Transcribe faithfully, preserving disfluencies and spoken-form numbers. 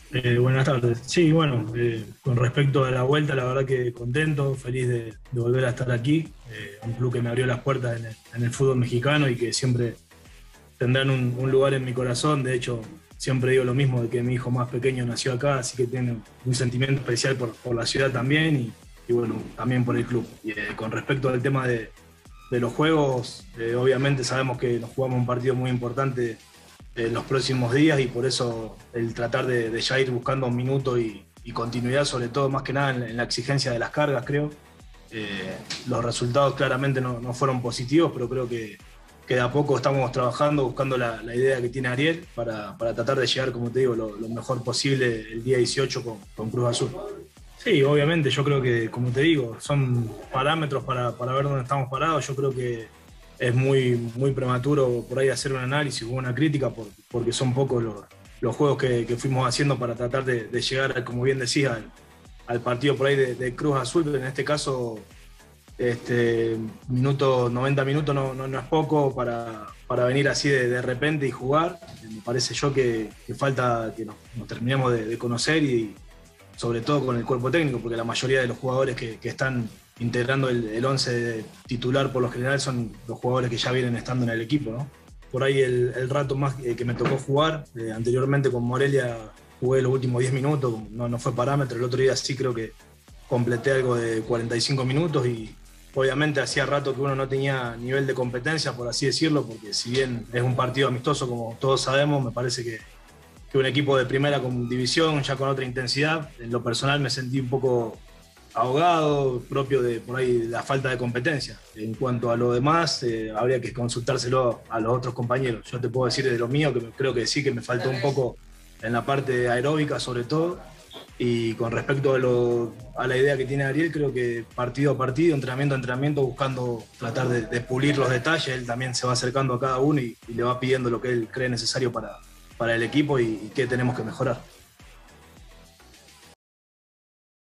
Eh, buenas tardes. Sí, bueno, eh, con respecto a la vuelta, la verdad que contento, feliz de, de volver a estar aquí. Eh, un club que me abrió las puertas en el, en el fútbol mexicano y que siempre tendrán un, un lugar en mi corazón. De hecho, siempre digo lo mismo, de que mi hijo más pequeño nació acá, así que tiene un sentimiento especial por, por la ciudad también y, y bueno, también por el club. Y eh, con respecto al tema de, de los juegos, eh, obviamente sabemos que nos jugamos un partido muy importante en los próximos días y por eso el tratar de, de ya ir buscando un minuto y, y continuidad, sobre todo más que nada en, en la exigencia de las cargas, creo. Eh, los resultados claramente no, no fueron positivos, pero creo que, que de a poco estamos trabajando, buscando la, la idea que tiene Ariel para, para tratar de llegar, como te digo, lo, lo mejor posible el día dieciocho con, con Cruz Azul. Sí, obviamente, yo creo que, como te digo, son parámetros para, para ver dónde estamos parados. Yo creo que es muy, muy prematuro por ahí hacer un análisis o una crítica por- porque son pocos los, los juegos que, que fuimos haciendo para tratar de, de llegar, como bien decía, al, al partido por ahí de, de Cruz Azul, pero en este caso, este, minuto, noventa minutos no, no, no es poco para, para venir así de, de repente y jugar. Me parece yo que, que falta que nos, nos terminemos de, de conocer y sobre todo con el cuerpo técnico, porque la mayoría de los jugadores que, que están integrando el, el once titular por lo general son los jugadores que ya vienen estando en el equipo, ¿no? Por ahí el, el rato más que, que me tocó jugar, eh, anteriormente con Morelia jugué los últimos diez minutos, no, no fue parámetro, el otro día sí creo que completé algo de cuarenta y cinco minutos y obviamente hacía rato que uno no tenía nivel de competencia, por así decirlo, porque si bien es un partido amistoso, como todos sabemos, me parece que que un equipo de primera con división, ya con otra intensidad. En lo personal me sentí un poco ahogado, propio de por ahí la falta de competencia. En cuanto a lo demás, eh, habría que consultárselo a los otros compañeros. Yo te puedo decir de lo mío, que me- creo que sí, que me faltó un poco en la parte aeróbica sobre todo. Y con respecto a, lo- a la idea que tiene Ariel, creo que partido a partido, entrenamiento a entrenamiento, buscando tratar de, de pulir los detalles, él también se va acercando a cada uno y, y le va pidiendo lo que él cree necesario para, para el equipo y, y qué tenemos que mejorar.